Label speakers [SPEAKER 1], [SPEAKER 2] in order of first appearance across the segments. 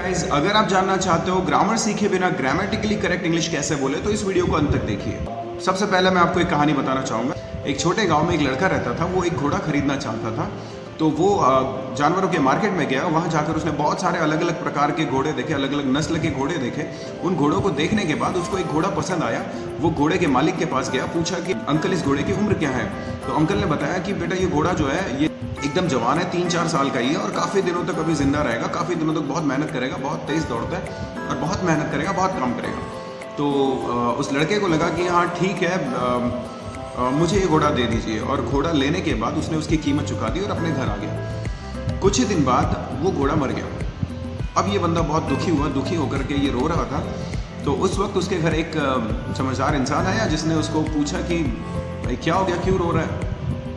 [SPEAKER 1] Guys, अगर आप जानना चाहते हो ग्रामर सीखे बिना ग्रामेटिकली करेक्ट इंग्लिश कैसे बोले तो इस वीडियो को अंत तक देखिए। सबसे पहले मैं आपको एक कहानी बताना चाहूँगा। एक छोटे गांव में एक लड़का रहता था। वो एक घोड़ा खरीदना चाहता था, तो वो जानवरों के मार्केट में गया। वहाँ जाकर उसने बहुत सारे अलग अलग प्रकार के घोड़े देखे, अलग अलग नस्ल के घोड़े देखे। उन घोड़ों को देखने के बाद उसको एक घोड़ा पसंद आया। वो घोड़े के मालिक के पास गया, पूछा कि अंकल इस घोड़े की उम्र क्या है। तो अंकल ने बताया कि बेटा ये घोड़ा जो है ये एकदम जवान है, 3-4 साल का ही है और काफ़ी दिनों तक अभी जिंदा रहेगा, काफ़ी दिनों तक बहुत मेहनत करेगा, बहुत तेज़ दौड़ता है और बहुत मेहनत करेगा, बहुत काम करेगा। तो उस लड़के को लगा कि हाँ ठीक है, मुझे ये घोड़ा दे दीजिए। और घोड़ा लेने के बाद उसने उसकी कीमत चुका दी और अपने घर आ गया। कुछ ही दिन बाद वो घोड़ा मर गया। अब ये बंदा बहुत दुखी हुआ, दुखी होकर के ये रो रहा था। तो उस वक्त उसके घर एक समझदार इंसान आया जिसने उसको पूछा कि भाई क्या हो गया, क्यों रो रहा है।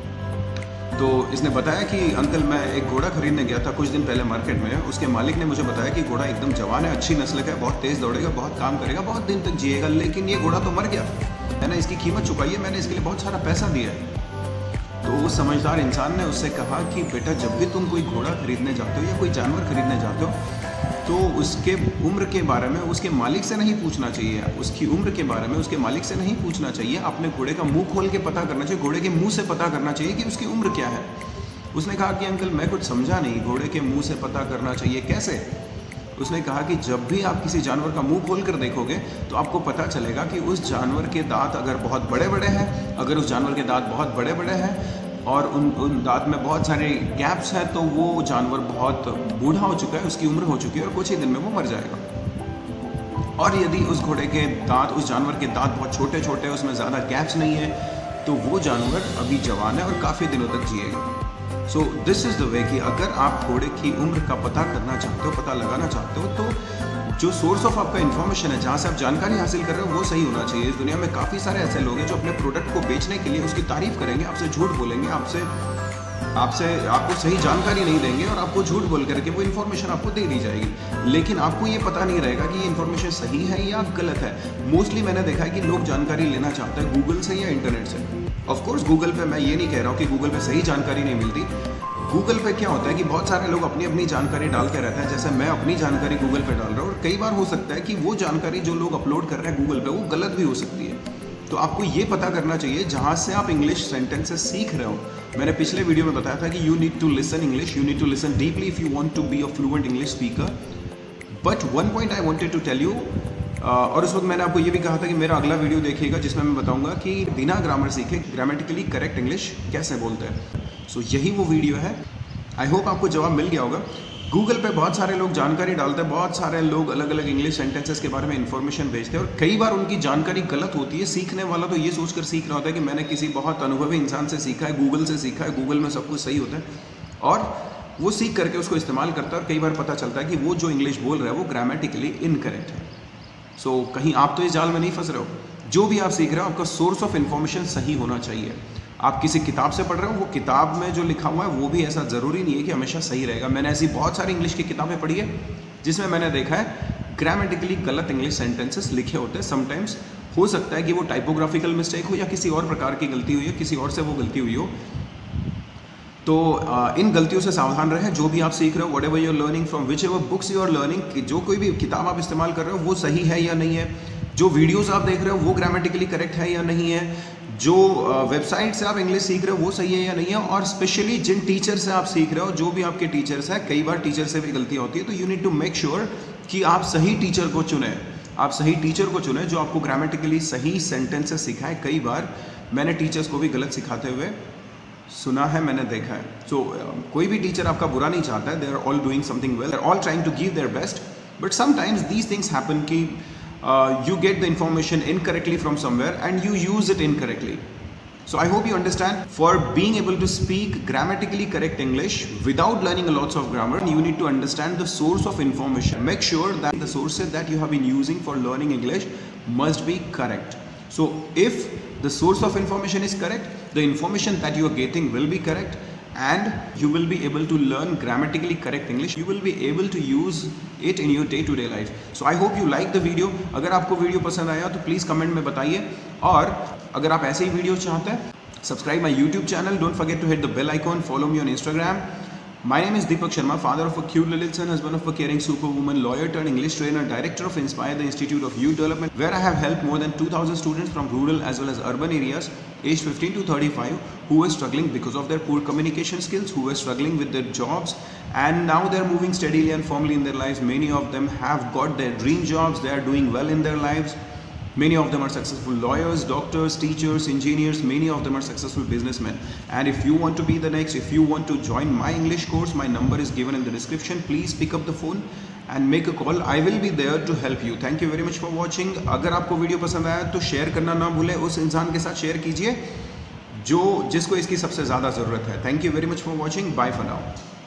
[SPEAKER 1] तो इसने बताया कि अंकल मैं एक घोड़ा खरीदने गया था कुछ दिन पहले मार्केट में। उसके मालिक ने मुझे बताया कि घोड़ा एकदम जवान है, अच्छी नस्ल का है, बहुत तेज़ दौड़ेगा, बहुत काम करेगा, बहुत दिन तक जिएगा, लेकिन ये घोड़ा तो मर गया। मैंने इसकी कीमत चुकाई है, मैंने इसके लिए बहुत सारा पैसा दिया है। तो उस समझदार इंसान ने उससे कहा कि बेटा जब भी तुम कोई घोड़ा खरीदने जाते हो या कोई जानवर खरीदने जाते हो तो उसके उम्र के बारे में उसके मालिक से नहीं पूछना चाहिए। उसकी उम्र के बारे में उसके मालिक से नहीं पूछना चाहिए। अपने घोड़े का मुंह खोल के पता करना चाहिए, घोड़े के मुंह से पता करना चाहिए कि उसकी उम्र क्या है। उसने कहा कि अंकल मैं कुछ समझा नहीं, घोड़े के मुंह से पता करना चाहिए कैसे। उसने कहा कि जब भी आप किसी जानवर का मुंह खोल कर देखोगे तो आपको पता चलेगा कि उस जानवर के दांत अगर बहुत बड़े बड़े हैं, अगर उस जानवर के दांत बहुत बड़े बड़े हैं और उन दांत में बहुत सारे गैप्स हैं, तो वो जानवर बहुत बूढ़ा हो चुका है, उसकी उम्र हो चुकी है और कुछ ही दिन में वो मर जाएगा। और यदि उस घोड़े के दांत, उस जानवर के दांत बहुत छोटे छोटे हैं, उसमें ज़्यादा गैप्स नहीं है, तो वो जानवर अभी जवान है और काफ़ी दिनों तक जिएगा। So this is the way कि अगर आप घोड़े की उम्र का पता करना चाहते हो, पता लगाना चाहते हो, तो जो सोर्स ऑफ आपका इन्फॉर्मेशन है, जहाँ से आप जानकारी हासिल कर रहे हो, वो सही होना चाहिए। इस दुनिया में काफ़ी सारे ऐसे लोग हैं जो अपने प्रोडक्ट को बेचने के लिए उसकी तारीफ करेंगे, आपसे झूठ बोलेंगे, आपको सही जानकारी नहीं देंगे और आपको झूठ बोल करके वो इन्फॉर्मेशन आपको दे दी जाएगी। लेकिन आपको ये पता नहीं रहेगा कि ये इन्फॉर्मेशन सही है या गलत है। मोस्टली मैंने देखा है कि लोग जानकारी लेना चाहते हैं गूगल से या इंटरनेट से। ऑफ कोर्स गूगल पे मैं ये नहीं कह रहा हूँ कि गूगल पे सही जानकारी नहीं मिलती। गूगल पे क्या होता है कि बहुत सारे लोग अपनी अपनी जानकारी डालते रहते हैं। जैसे मैं अपनी जानकारी गूगल पे डाल रहा हूँ और कई बार हो सकता है कि वो जानकारी जो लोग अपलोड कर रहे हैं गूगल पे वो गलत भी हो सकती है। तो आपको ये पता करना चाहिए जहाँ से आप इंग्लिश सेंटेंसेस सीख रहे हो। मैंने पिछले वीडियो में बताया था कि you need to listen English, you need to listen deeply if you want to be a fluent English speaker. But one point I wanted to tell you, और उस वक्त मैंने आपको ये भी कहा था कि मेरा अगला वीडियो देखिएगा जिसमें मैं बताऊंगा कि बिना ग्रामर सीखे ग्रामेटिकली करेक्ट इंग्लिश कैसे बोलते हैं। सो यही वो वीडियो है। आई होप आपको जवाब मिल गया होगा। गूगल पे बहुत सारे लोग जानकारी डालते हैं, बहुत सारे लोग अलग अलग इंग्लिश सेंटेंसेस के बारे में इंफॉर्मेशन भेजते हैं और कई बार उनकी जानकारी गलत होती है। सीखने वाला तो ये सोचकर सीख रहा होता है कि मैंने किसी बहुत अनुभवी इंसान से सीखा है, गूगल से सीखा है, गूगल में सब कुछ सही होता है, और वो सीख करके उसको इस्तेमाल करता है और कई बार पता चलता है कि वो जो इंग्लिश बोल रहा है वो ग्रामेटिकली इनकरेक्ट है। सो कहीं आप तो इस जाल में नहीं फंस रहे हो। जो भी आप सीख रहे हो आपका सोर्स ऑफ इन्फॉर्मेशन सही होना चाहिए। आप किसी किताब से पढ़ रहे हो, वो किताब में जो लिखा हुआ है वो भी ऐसा ज़रूरी नहीं है कि हमेशा सही रहेगा। मैंने ऐसी बहुत सारी इंग्लिश की किताबें पढ़ी है जिसमें मैंने देखा है ग्रामेटिकली गलत इंग्लिश सेंटेंसेस लिखे होते हैं। समटाइम्स हो सकता है कि वो टाइपोग्राफिकल मिस्टेक हो या किसी और प्रकार की गलती हुई हो, किसी और से वो गलती हुई हो। तो इन गलतियों से सावधान रहें। जो भी आप सीख रहे हो, whatever you are learning from whichever books you are learning, जो कोई भी किताब आप इस्तेमाल कर रहे हो वो सही है या नहीं है, जो वीडियोस आप देख रहे हो वो ग्रामेटिकली करेक्ट है या नहीं है, जो वेबसाइट से आप इंग्लिश सीख रहे हो वो सही है या नहीं है, और स्पेशली जिन टीचर से आप सीख रहे हो, जो भी आपके टीचर्स हैं, कई बार टीचर से भी गलतियाँ होती है, तो you need to make sure कि आप सही टीचर को चुनें। आप सही टीचर को चुनें जो आपको ग्रामेटिकली सही सेंटेंसेस सिखाए। कई बार मैंने टीचर्स को भी गलत सिखाते हुए सुना है, मैंने देखा है। सो कोई भी टीचर आपका बुरा नहीं चाहता है। They are all doing something well, they are all trying to give their best, but sometimes these things happen कि you get the information incorrectly from somewhere and you use it incorrectly. So I hope you understand, for being able to speak grammatically correct English without learning a lots of grammar, you need to understand the source of information. Make sure that the sources that you have been using for learning English must be correct. So if the source of information is correct, the information that you are getting will be correct, and you will be able to learn grammatically correct English. You will be able to use it in your day-to-day life. So I hope you like the video. अगर आपको video पसंद आया तो please comment में बताइए, और अगर आप ऐसे ही वीडियो चाहते हैं, subscribe my YouTube channel. Don't forget to hit the bell icon. Follow me on Instagram. My name is Deepak Sharma, father of a cute little son, husband of a caring superwoman, lawyer turned English trainer, director of Inspire, the Institute of Youth Development, where I have helped more than 2,000 students from rural as well as urban areas, aged 15 to 35, who were struggling because of their poor communication skills, who were struggling with their jobs, and now they're moving steadily and firmly in their lives. Many of them have got their dream jobs, they are doing well in their lives. Many of them are successful lawyers, doctors, teachers, engineers. Many of them are successful businessmen. And if you want to be the next, if you want to join my English course, my number is given in the description. Please pick up the phone and make a call. I will be there to help you. Thank you very much for watching. अगर आपको video पसंद आया तो share करना ना भूलें, उस इंसान के साथ शेयर कीजिए जिसको इसकी सबसे ज़्यादा ज़रूरत है. Thank you very much for watching. Bye for now.